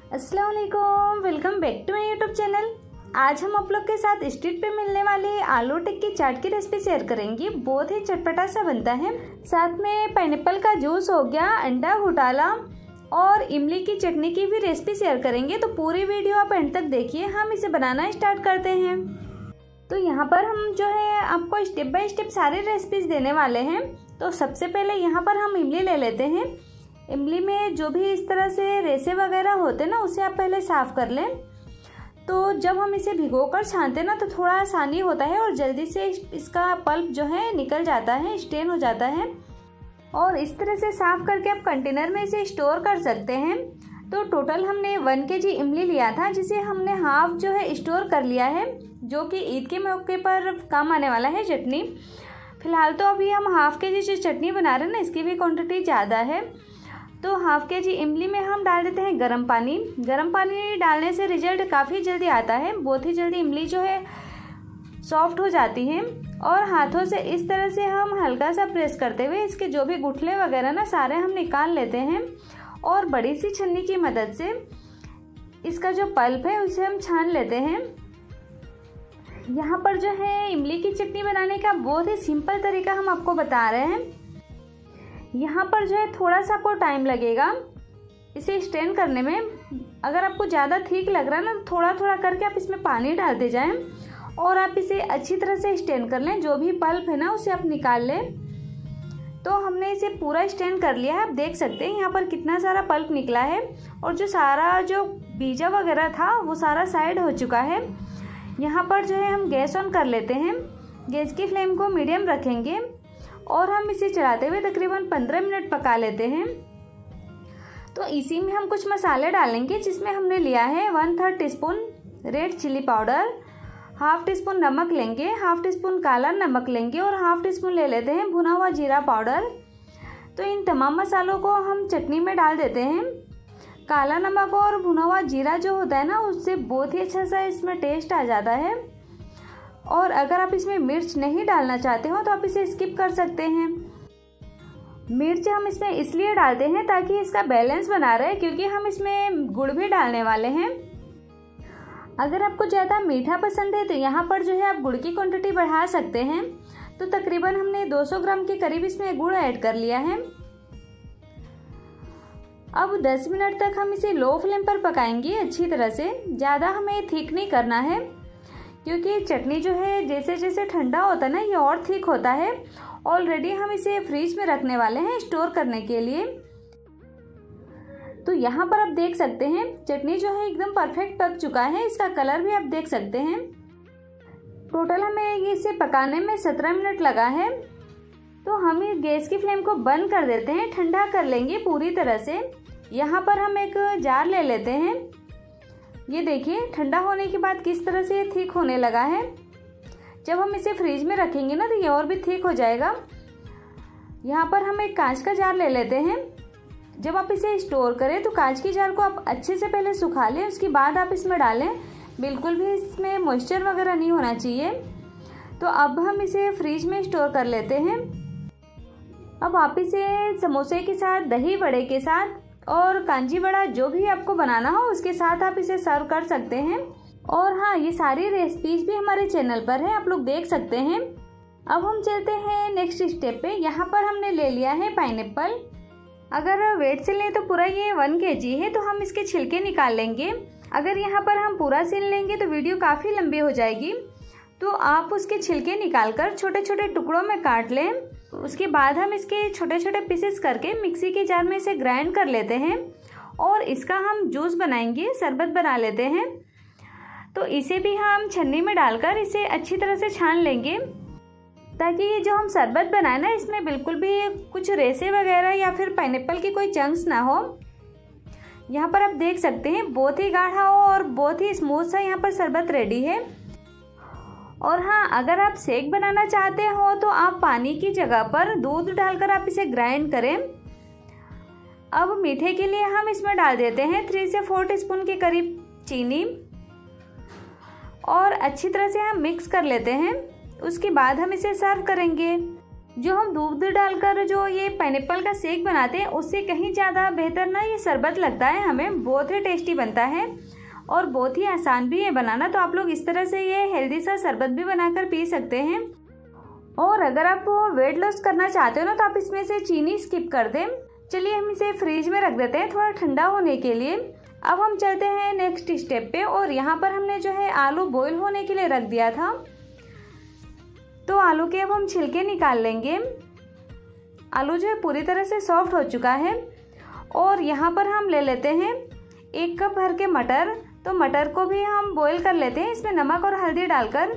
अस्सलाम वालेकुम, welcome back to my YouTube channel. आज हम आप लोग के साथ स्ट्रीट पे मिलने वाले आलू टिक्की चाट की रेसिपी शेयर करेंगे। बहुत ही चटपटा सा बनता है। साथ में पाइनएप्पल का जूस हो गया, अंडा घोटाला और इमली की चटनी की भी रेसिपी शेयर करेंगे। तो पूरी वीडियो आप एंड तक देखिए। हम इसे बनाना स्टार्ट करते हैं। तो यहाँ पर हम जो है आपको स्टेप बाय स्टेप सारी रेसिपीज देने वाले हैं। तो सबसे पहले यहाँ पर हम इमली ले लेते हैं। इमली में जो भी इस तरह से रेसे वगैरह होते हैं ना, उसे आप पहले साफ़ कर लें। तो जब हम इसे भिगोकर छानते हैं ना, तो थोड़ा आसानी होता है और जल्दी से इसका पल्प जो है निकल जाता है, स्टेन हो जाता है। और इस तरह से साफ़ करके आप कंटेनर में इसे स्टोर कर सकते हैं। तो टोटल हमने 1 kg इमली लिया था, जिसे हमने हाफ जो है स्टोर कर लिया है, जो कि ईद के मौके पर काम आने वाला है चटनी। फ़िलहाल तो अभी हम हाफ kg जो चटनी बना रहे हैं ना, इसकी भी क्वांटिटी ज़्यादा है। तो हाफ kg इमली में हम डाल देते हैं गर्म पानी। गर्म पानी डालने से रिजल्ट काफ़ी जल्दी आता है। बहुत ही जल्दी इमली जो है सॉफ्ट हो जाती है। और हाथों से इस तरह से हम हल्का सा प्रेस करते हुए इसके जो भी गुठले वगैरह ना, सारे हम निकाल लेते हैं। और बड़ी सी छन्नी की मदद से इसका जो पल्प है उसे हम छान लेते हैं। यहाँ पर जो है इमली की चटनी बनाने का बहुत ही सिंपल तरीका हम आपको बता रहे हैं। यहाँ पर जो है थोड़ा सा आपको टाइम लगेगा इसे स्ट्रेन करने में। अगर आपको ज़्यादा ठीक लग रहा है ना, तो थोड़ा थोड़ा करके आप इसमें पानी डालते जाएं और आप इसे अच्छी तरह से स्ट्रेन कर लें। जो भी पल्प है ना, उसे आप निकाल लें। तो हमने इसे पूरा स्ट्रेन कर लिया है। आप देख सकते हैं यहाँ पर कितना सारा पल्प निकला है। और जो सारा जो बीजा वगैरह था वो सारा साइड हो चुका है। यहाँ पर जो है हम गैस ऑन कर लेते हैं। गैस की फ्लेम को मीडियम रखेंगे और हम इसे चलाते हुए तकरीबन 15 मिनट पका लेते हैं। तो इसी में हम कुछ मसाले डालेंगे, जिसमें हमने लिया है 1/3 teaspoon red chilli powder, half teaspoon नमक लेंगे, हाफ टी स्पून काला नमक लेंगे और हाफ टी स्पून ले लेते हैं भुना हुआ जीरा पाउडर। तो इन तमाम मसालों को हम चटनी में डाल देते हैं। काला नमक और भुना हुआ जीरा जो होता है ना, उससे बहुत ही अच्छा सा इसमें टेस्ट आ जाता है। और अगर आप इसमें मिर्च नहीं डालना चाहते हो तो आप इसे स्किप कर सकते हैं। मिर्च हम इसमें इसलिए डालते हैं ताकि इसका बैलेंस बना रहे, क्योंकि हम इसमें गुड़ भी डालने वाले हैं। अगर आपको ज़्यादा मीठा पसंद है तो यहाँ पर जो है आप गुड़ की क्वांटिटी बढ़ा सकते हैं। तो तकरीबन हमने 200 ग्राम के करीब इसमें गुड़ ऐड कर लिया है। अब 10 मिनट तक हम इसे लो फ्लेम पर पकाएंगे अच्छी तरह से। ज़्यादा हमें थिक नहीं करना है, क्योंकि चटनी जो है जैसे जैसे ठंडा होता है ना, ये और थिक होता है। ऑलरेडी हम इसे फ्रिज में रखने वाले हैं स्टोर करने के लिए। तो यहाँ पर आप देख सकते हैं चटनी जो है एकदम परफेक्ट पक चुका है। इसका कलर भी आप देख सकते हैं। टोटल हमें इसे पकाने में 17 मिनट लगा है। तो हम गैस की फ्लेम को बंद कर देते हैं, ठंडा कर लेंगे पूरी तरह से। यहाँ पर हम एक जार ले लेते हैं। ये देखिए ठंडा होने के बाद किस तरह से ये थिक होने लगा है। जब हम इसे फ्रिज में रखेंगे ना, तो ये और भी थिक हो जाएगा। यहाँ पर हम एक कांच का जार ले लेते हैं। जब आप इसे स्टोर करें तो कांच की जार को आप अच्छे से पहले सुखा लें, उसके बाद आप इसमें डालें। बिल्कुल भी इसमें मॉइस्चर वगैरह नहीं होना चाहिए। तो अब हम इसे फ्रिज में स्टोर कर लेते हैं। अब आप इसे समोसे के साथ, दही वड़े के साथ और कांजी वड़ा जो भी आपको बनाना हो उसके साथ आप इसे सर्व कर सकते हैं। और हाँ, ये सारी रेसिपीज भी हमारे चैनल पर है, आप लोग देख सकते हैं। अब हम चलते हैं नेक्स्ट स्टेप पे। यहाँ पर हमने ले लिया है पाइनएप्पल। अगर वेट से लें तो पूरा ये 1 kg है, तो हम इसके छिलके निकाल लेंगे। अगर यहाँ पर हम पूरा सील लेंगे तो वीडियो काफ़ी लंबी हो जाएगी। तो आप उसके छिलके निकाल कर छोटे छोटे टुकड़ों में काट लें। उसके बाद हम इसके छोटे छोटे पीसेस करके मिक्सी के जार में इसे ग्राइंड कर लेते हैं और इसका हम जूस बनाएंगे, शरबत बना लेते हैं। तो इसे भी हम छन्नी में डालकर इसे अच्छी तरह से छान लेंगे, ताकि ये जो हम शरबत बनाए ना, इसमें बिल्कुल भी कुछ रेसे वगैरह या फिर पाइनएप्पल की कोई चंक्स ना हो। यहाँ पर आप देख सकते हैं बहुत ही गाढ़ा हो और बहुत ही स्मूथ सा यहाँ पर शरबत रेडी है। और हाँ, अगर आप शेक बनाना चाहते हो तो आप पानी की जगह पर दूध डालकर आप इसे ग्राइंड करें। अब मीठे के लिए हम इसमें डाल देते हैं 3 से 4 टीस्पून के करीब चीनी और अच्छी तरह से हम मिक्स कर लेते हैं। उसके बाद हम इसे सर्व करेंगे। जो हम दूध डालकर जो ये पाइनएप्पल का शेक बनाते हैं उससे कहीं ज़्यादा बेहतर ना ये शरबत लगता है हमें, बहुत ही टेस्टी बनता है और बहुत ही आसान भी है बनाना। तो आप लोग इस तरह से ये हेल्दी सा शरबत भी बनाकर पी सकते हैं। और अगर आप वेट लॉस करना चाहते हो ना तो आप इसमें से चीनी स्किप कर दें। चलिए हम इसे फ्रिज में रख देते हैं थोड़ा ठंडा होने के लिए। अब हम चलते हैं नेक्स्ट स्टेप पे। और यहाँ पर हमने जो है आलू बॉईल होने के लिए रख दिया था, तो आलू के अब हम छिलके निकाल लेंगे। आलू जो है पूरी तरह से सॉफ्ट हो चुका है। और यहाँ पर हम ले लेते हैं 1 कप भर के मटर। तो मटर को भी हम बॉईल कर लेते हैं इसमें नमक और हल्दी डालकर।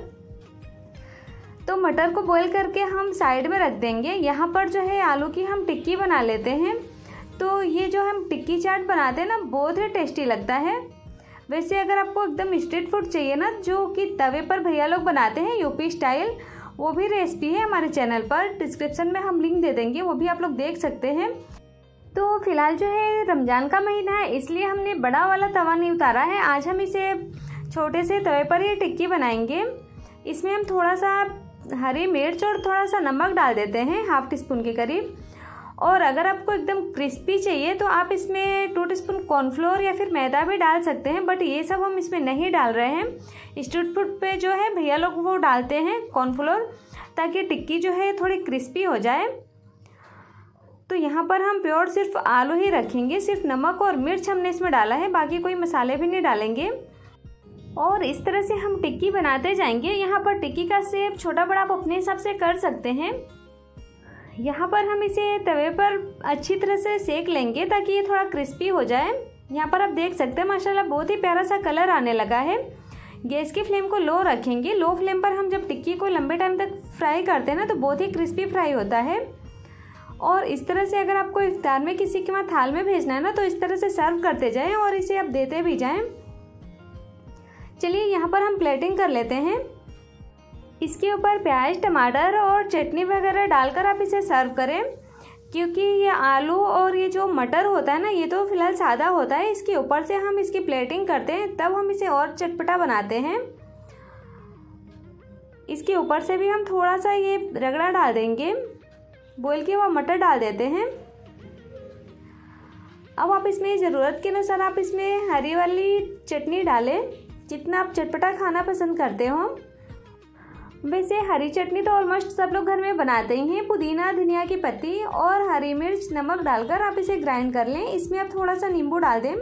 तो मटर को बॉईल करके हम साइड में रख देंगे। यहाँ पर जो है आलू की हम टिक्की बना लेते हैं। तो ये जो हम टिक्की चाट बनाते हैं ना बहुत ही टेस्टी लगता है। वैसे अगर आपको एकदम स्ट्रीट फूड चाहिए ना जो कि तवे पर भैया लोग बनाते हैं यूपी स्टाइल, वो भी रेसिपी है हमारे चैनल पर, डिस्क्रिप्शन में हम लिंक दे देंगे, वो भी आप लोग देख सकते हैं। तो फिलहाल जो है रमज़ान का महीना है इसलिए हमने बड़ा वाला तवा नहीं उतारा है। आज हम इसे छोटे से तवे पर ही टिक्की बनाएंगे। इसमें हम थोड़ा सा हरी मिर्च और थोड़ा सा नमक डाल देते हैं, हाफ टी स्पून के करीब। और अगर आपको एकदम क्रिस्पी चाहिए तो आप इसमें 2 टीस्पून कॉर्नफ्लोर या फिर मैदा भी डाल सकते हैं, बट ये सब हम इसमें नहीं डाल रहे हैं। स्ट्रीट फूड पे जो है भैया लोग वो डालते हैं कॉर्नफ्लोर, ताकि टिक्की जो है थोड़ी क्रिस्पी हो जाए। तो यहाँ पर हम प्योर सिर्फ आलू ही रखेंगे, सिर्फ नमक और मिर्च हमने इसमें डाला है, बाकी कोई मसाले भी नहीं डालेंगे। और इस तरह से हम टिक्की बनाते जाएंगे। यहाँ पर टिक्की का शेप छोटा बड़ा आप अपने हिसाब से कर सकते हैं। यहाँ पर हम इसे तवे पर अच्छी तरह से सेक लेंगे ताकि ये थोड़ा क्रिस्पी हो जाए। यहाँ पर आप देख सकते हैं माशाल्लाह बहुत ही प्यारा सा कलर आने लगा है। गैस की फ्लेम को लो रखेंगे। लो फ्लेम पर हम जब टिक्की को लंबे टाइम तक फ्राई करते हैं ना तो बहुत ही क्रिस्पी फ्राई होता है। और इस तरह से अगर आपको इफ्तार में किसी के वहाँ थाल में भेजना है ना तो इस तरह से सर्व करते जाएं और इसे आप देते भी जाएं। चलिए यहाँ पर हम प्लेटिंग कर लेते हैं। इसके ऊपर प्याज, टमाटर और चटनी वगैरह डालकर आप इसे सर्व करें, क्योंकि ये आलू और ये जो मटर होता है ना ये तो फिलहाल सादा होता है। इसके ऊपर से हम इसकी प्लेटिंग करते हैं तब हम इसे और चटपटा बनाते हैं। इसके ऊपर से भी हम थोड़ा सा ये रगड़ा डाल देंगे, बॉईल किया हुआ मटर डाल देते हैं। अब आप इसमें ज़रूरत के अनुसार आप इसमें हरी वाली चटनी डालें, जितना आप चटपटा खाना पसंद करते हो। वैसे हरी चटनी तो ऑलमोस्ट सब लोग घर में बनाते ही हैं। पुदीना, धनिया की पत्ती और हरी मिर्च, नमक डालकर आप इसे ग्राइंड कर लें। इसमें आप थोड़ा सा नींबू डाल दें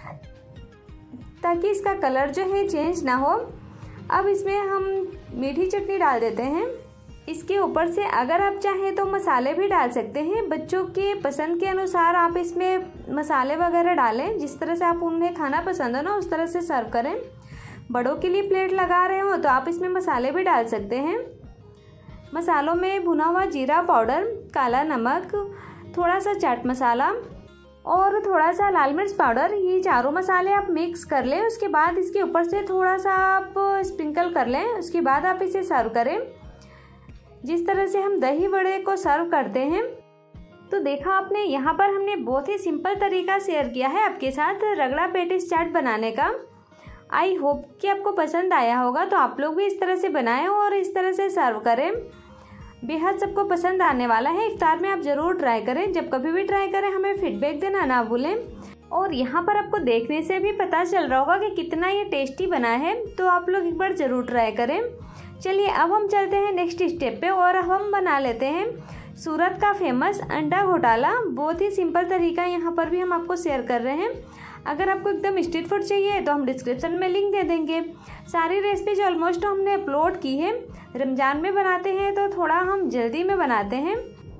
ताकि इसका कलर जो है चेंज ना हो। अब इसमें हम मीठी चटनी डाल देते हैं। इसके ऊपर से अगर आप चाहें तो मसाले भी डाल सकते हैं। बच्चों के पसंद के अनुसार आप इसमें मसाले वगैरह डालें, जिस तरह से आप उन्हें खाना पसंद हो ना उस तरह से सर्व करें। बड़ों के लिए प्लेट लगा रहे हो तो आप इसमें मसाले भी डाल सकते हैं। मसालों में भुना हुआ जीरा पाउडर, काला नमक, थोड़ा सा चाट मसाला और थोड़ा सा लाल मिर्च पाउडर, ये चारों मसाले आप मिक्स कर लें। उसके बाद इसके ऊपर से थोड़ा सा आप स्प्रिंकल कर लें। उसके बाद आप इसे सर्व करें जिस तरह से हम दही वड़े को सर्व करते हैं। तो देखा आपने, यहाँ पर हमने बहुत ही सिंपल तरीका शेयर किया है आपके साथ रगड़ा पेटिस चाट बनाने का। आई होप कि आपको पसंद आया होगा। तो आप लोग भी इस तरह से बनाएं और इस तरह से सर्व करें। बेहद सबको पसंद आने वाला है। इफ्तार में आप ज़रूर ट्राई करें। जब कभी भी ट्राई करें हमें फीडबैक देना ना भूलें। और यहाँ पर आपको देखने से भी पता चल रहा होगा कि कितना ये टेस्टी बना है, तो आप लोग एक बार ज़रूर ट्राई करें। चलिए अब हम चलते हैं नेक्स्ट स्टेप पे और हम बना लेते हैं सूरत का फेमस अंडा घोटाला। बहुत ही सिंपल तरीका यहाँ पर भी हम आपको शेयर कर रहे हैं। अगर आपको एकदम स्ट्रीट फूड चाहिए तो हम डिस्क्रिप्शन में लिंक दे देंगे। सारी रेसिपीज ऑलमोस्ट हमने अपलोड की है। रमज़ान में बनाते हैं तो थोड़ा हम जल्दी में बनाते हैं।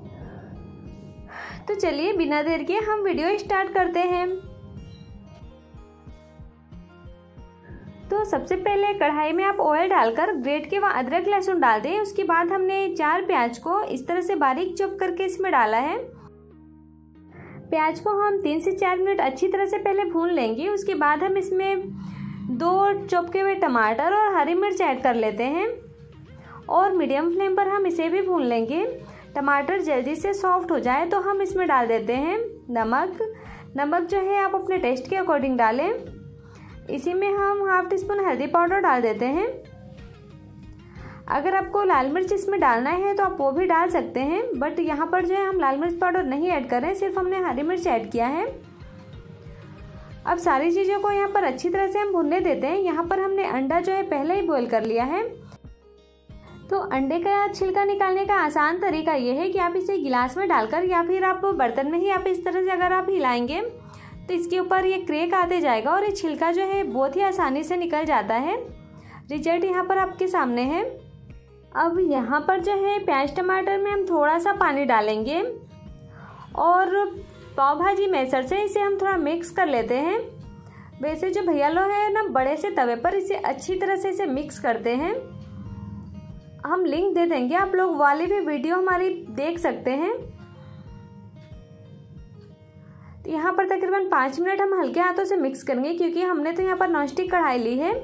तो चलिए बिना देर के हम वीडियो स्टार्ट करते हैं। तो सबसे पहले कढ़ाई में आप ऑयल डालकर ग्रेट किया हुआ अदरक लहसुन डाल दें। उसके बाद हमने 4 प्याज को इस तरह से बारीक चॉप करके इसमें डाला है। प्याज को हम 3 से 4 मिनट अच्छी तरह से पहले भून लेंगे। उसके बाद हम इसमें 2 चॉप किए हुए टमाटर और हरी मिर्च ऐड कर लेते हैं और मीडियम फ्लेम पर हम इसे भी भून लेंगे। टमाटर जल्दी से सॉफ्ट हो जाए तो हम इसमें डाल देते हैं नमक जो है आप अपने टेस्ट के अकॉर्डिंग डालें। इसी में हम हाफ टी स्पून हल्दी पाउडर डाल देते हैं, अगर आपको लाल मिर्च इसमें डालना है तो आप वो भी डाल सकते हैं, बट यहाँ पर जो है हम लाल मिर्च पाउडर नहीं ऐड कर रहे हैं, सिर्फ हमने हरी मिर्च ऐड किया है। अब सारी चीज़ों को यहाँ पर अच्छी तरह से हम भूनने देते हैं। यहाँ पर हमने अंडा जो है पहले ही बॉईल कर लिया है। तो अंडे का छिलका निकालने का आसान तरीका ये है कि आप इसे गिलास में डालकर या फिर आप बर्तन में ही आप इस तरह से अगर आप हिलाएंगे तो इसके ऊपर ये क्रैक आते जाएगा और ये छिलका जो है बहुत ही आसानी से निकल जाता है। रिजल्ट यहाँ पर आपके सामने है। अब यहाँ पर जो है प्याज टमाटर में हम थोड़ा सा पानी डालेंगे और पाव भाजी मैसर से इसे हम थोड़ा मिक्स कर लेते हैं। वैसे जो भैया लोग है ना बड़े से तवे पर इसे अच्छी तरह से इसे मिक्स करते हैं। हम लिंक दे देंगे, आप लोग वाली भी वीडियो हमारी देख सकते हैं। तो यहाँ पर तकरीबन 5 मिनट हम हल्के हाथों से मिक्स करेंगे क्योंकि हमने तो यहाँ पर नॉनस्टिक कढ़ाई ली है।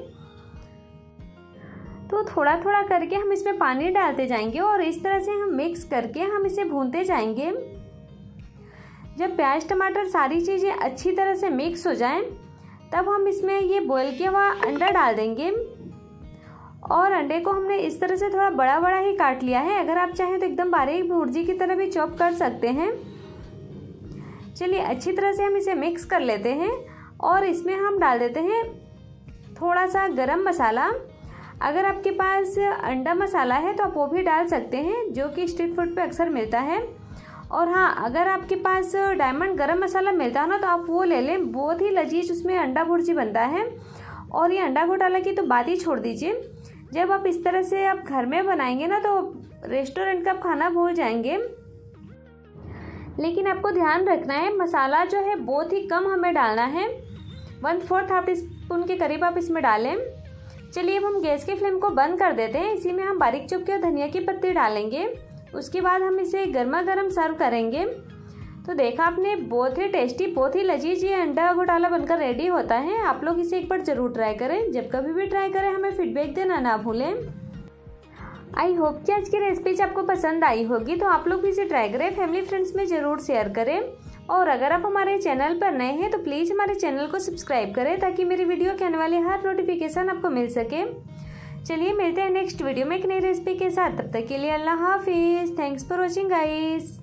तो थोड़ा थोड़ा करके हम इसमें पानी डालते जाएंगे और इस तरह से हम मिक्स करके हम इसे भूनते जाएंगे। जब प्याज टमाटर सारी चीज़ें अच्छी तरह से मिक्स हो जाएं, तब हम इसमें ये बॉईल किया हुआ अंडा डाल देंगे। और अंडे को हमने इस तरह से थोड़ा बड़ा बड़ा ही काट लिया है। अगर आप चाहें तो एकदम बारीक भुर्जी की तरह भी चॉप कर सकते हैं। चलिए अच्छी तरह से हम इसे मिक्स कर लेते हैं और इसमें हम डाल देते हैं थोड़ा सा गरम मसाला। अगर आपके पास अंडा मसाला है तो आप वो भी डाल सकते हैं, जो कि स्ट्रीट फूड पे अक्सर मिलता है। और हाँ, अगर आपके पास डायमंड गरम मसाला मिलता है ना तो आप वो ले लें, बहुत ही लजीज उसमें अंडा भुर्जी बनता है। और ये अंडा घोटाला की तो बात ही छोड़ दीजिए, जब आप इस तरह से आप घर में बनाएंगे ना तो रेस्टोरेंट का आप खाना भूल जाएंगे। लेकिन आपको ध्यान रखना है, मसाला जो है बहुत ही कम हमें डालना है, 1/4 हाफ टी स्पून के करीब आप इसमें डालें। चलिए अब हम गैस की फ्लेम को बंद कर देते हैं। इसी में हम बारीक चुप के धनिया की पत्ती डालेंगे। उसके बाद हम इसे गर्मा गर्म सर्व करेंगे। तो देखा आपने, बहुत ही टेस्टी, बहुत ही लजीज ये अंडा घोटाला बनकर रेडी होता है। आप लोग इसे एक बार ज़रूर ट्राई करें। जब कभी भी ट्राई करें हमें फीडबैक देना ना भूलें। आई होप कि आज की रेसिपी आपको पसंद आई होगी, तो आप लोग भी इसे ट्राई करें, फैमिली फ्रेंड्स में ज़रूर शेयर करें। और अगर आप हमारे चैनल पर नए हैं तो प्लीज़ हमारे चैनल को सब्सक्राइब करें ताकि मेरी वीडियो के आने वाली हर नोटिफिकेशन आपको मिल सके। चलिए मिलते हैं नेक्स्ट वीडियो में एक नई रेसिपी के साथ। तब तक के लिए अल्लाह हाफिज़। Thanks for watching guys.